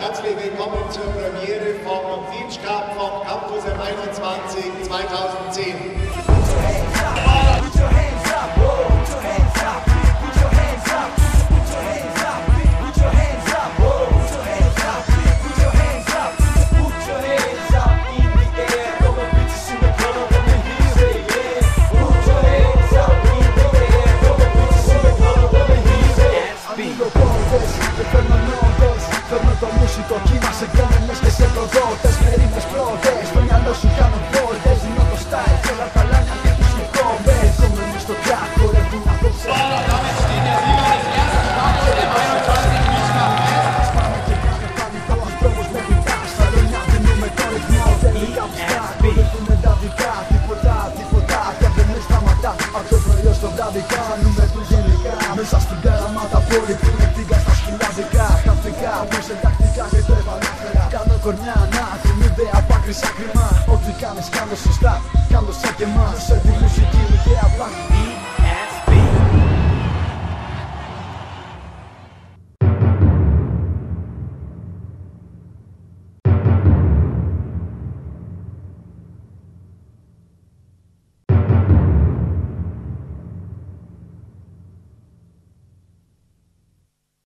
Herzlich willkommen zur Premiere vom Beach Cup vom Campus M21 2010. Το μουσικό κύμα σε κόμενες και σε προδότες. Με ρήμες πρώτες, στο μυαλό σου κάνω βόλτες. Δίνω το style και όλα τα λάνια και τους νεκόμες. Κόμενες στο τρακ, χορεύουν απόψε. Damit steht der Sieger des ersten Cups der 21 Beach Cup fest. Πάμε και κάθε πανικό ανθρώπους με κουτά. Στα ρονιά δίνουμε το ρυθμό. Τελικά πιστά, χορεύουμε τα δικά. Τίποτα, και δεν με σταματά. Από το πρωί στο βράδυ κάνουμε του γενικά. Μέσα στην καραμάτα πόλη που είναι τίγκα στα σκυλαδικά. Χαφικά, όμως εντακτικά και το επανέφερα. Κάνω κορμιά να θυμούνται από άκρη σ' άκρημα. Ό,τι κάνεις κάνω σωστά, κάνω σαν και εμάς. Σε τη μουσική και απλά